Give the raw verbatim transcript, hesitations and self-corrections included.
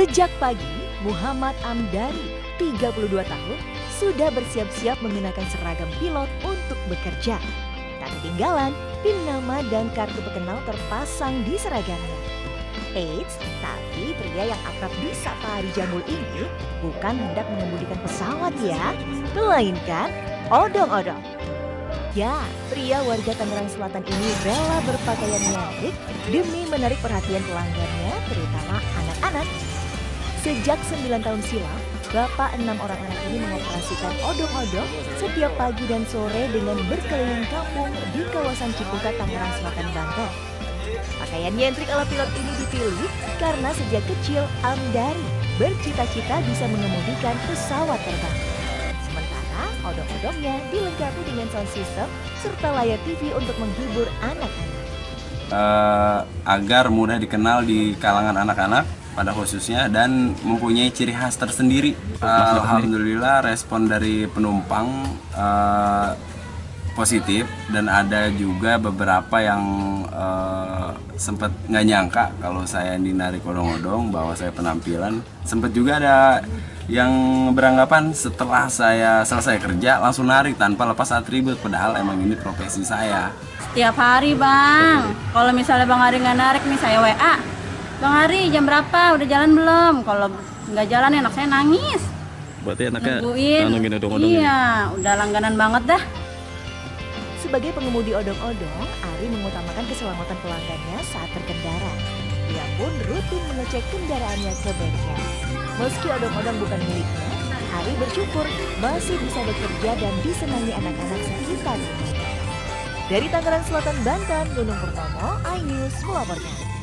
Sejak pagi, Muhammad Amdari, tiga puluh dua tahun, sudah bersiap-siap mengenakan seragam pilot untuk bekerja. Tak ketinggalan, PIN nama dan kartu pengenal terpasang di seragamnya. Eits, tapi pria yang akrab disapa Hari Jambul ini bukan hendak mengemudikan pesawat ya, melainkan odong-odong. Ya, pria warga Tangerang Selatan ini rela berpakaian nyentrik demi menarik perhatian pelanggannya, terutama anak-anak. Sejak sembilan tahun silam, bapak enam orang anak ini mengoperasikan odong-odong setiap pagi dan sore dengan berkeliling kampung di kawasan Ciputat, Tangerang Selatan, Banten. Pakaian nyentrik ala pilot ini dipilih karena sejak kecil Amdari bercita-cita bisa mengemudikan pesawat terbang. Sementara odong-odongnya dilengkapi dengan sound system serta layar T V untuk menghibur anak-anak. Uh, agar mudah dikenal di kalangan anak-anak pada khususnya dan mempunyai ciri khas tersendiri. Uh, Alhamdulillah respon dari penumpang uh, positif dan ada juga beberapa yang uh, sempat nggak nyangka kalau saya dinarik odong-odong, bahwa saya penampilan. Sempat juga ada yang beranggapan setelah saya selesai kerja langsung narik tanpa lepas atribut, padahal emang ini profesi saya. Setiap hari bang, kalau misalnya bang Hari nggak narik nih saya W A, Bang Hari jam berapa, udah jalan belum? Kalau nggak jalan anak saya nangis. Berarti anaknya nungguin odong-odong. Iya, udah langganan banget dah. Sebagai pengemudi odong-odong, Ari mengutamakan keselamatan pelanggannya saat berkendara. Ia pun rutin mengecek kendaraannya ke bengkel. Meski odong-odong bukan miliknya, Ari bersyukur masih bisa bekerja dan disenangi anak-anak sekitar. Dari Tangerang Selatan, Banten, Gunung Purnomo, iNews melaporkan.